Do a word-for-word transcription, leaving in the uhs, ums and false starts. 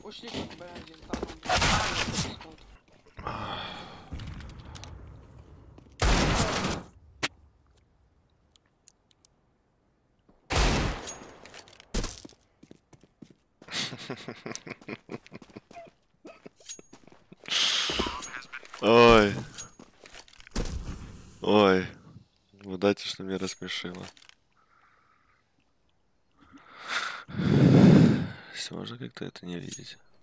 Ушли как бы один, там он был. Ой. Ой. Удачи, что меня рассмешило. Если можно как-то это не видеть.